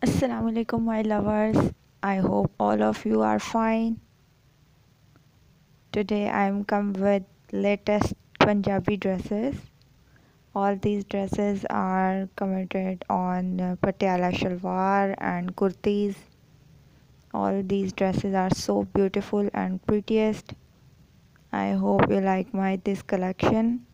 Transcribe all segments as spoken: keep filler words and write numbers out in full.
Assalamu alaikum, my lovers. I hope all of you are fine. Today I am come with latest Punjabi dresses. All these dresses are commented on uh, Patiala shalwar and kurtis. All these dresses are so beautiful and prettiest. I hope you like my this collection.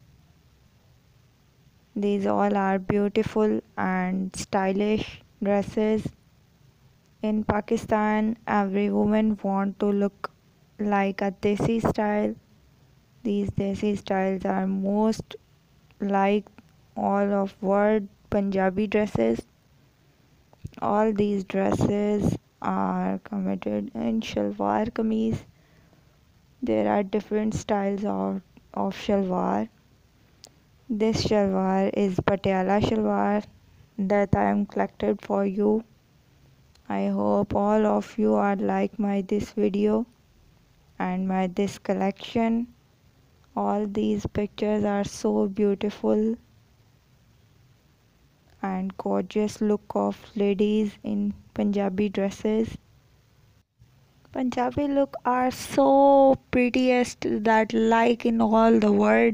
These all are beautiful and stylish dresses. In Pakistan, every woman want to look like a desi style. These desi styles are most like all of world Punjabi dresses. All these dresses are committed in shalwar kameez. There are different styles of, of shalwar. This shalwar is Patiala shalwar that I am collected for you. I hope all of you are like my this video and my this collection. All these pictures are so beautiful and gorgeous look of ladies in Punjabi dresses. Punjabi look are so prettiest that like in all the world.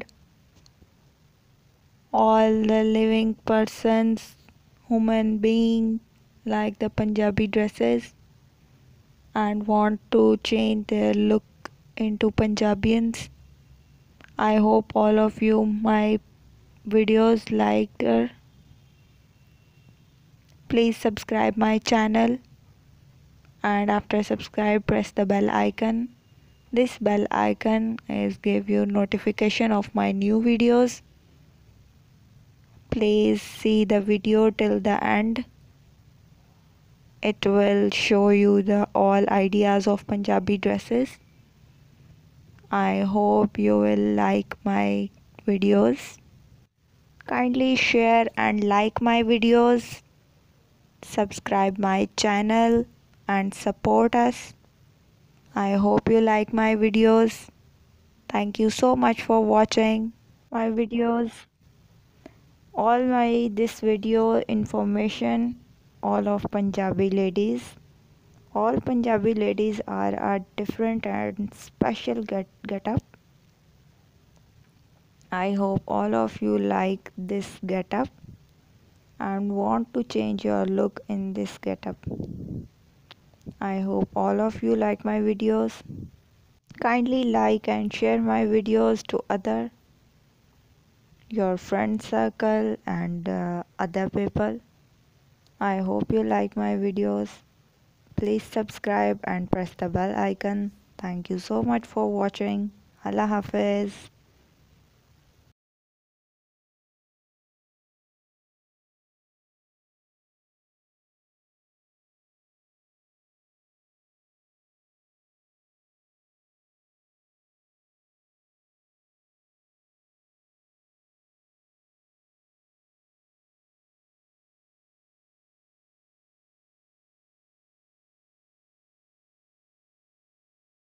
All the living persons, human being like the Punjabi dresses and want to change their look into Punjabians. I hope all of you my videos liked her. Please subscribe my channel and after subscribe press the bell icon. This bell icon is give you notification of my new videos. Please see the video till the end. It will show you the all ideas of Punjabi dresses. I hope you will like my videos. Kindly share and like my videos. Subscribe my channel and support us. I hope you like my videos. Thank you so much for watching my videos. All my this video information all of Punjabi ladies. All Punjabi ladies are a different and special get get up. I hope all of you like this get up and want to change your look in this get up. I hope all of you like my videos. Kindly like and share my videos to other your friend circle and uh, other people. I hope you like my videos. Please subscribe and press the bell icon. Thank you so much for watching. Allah Hafiz.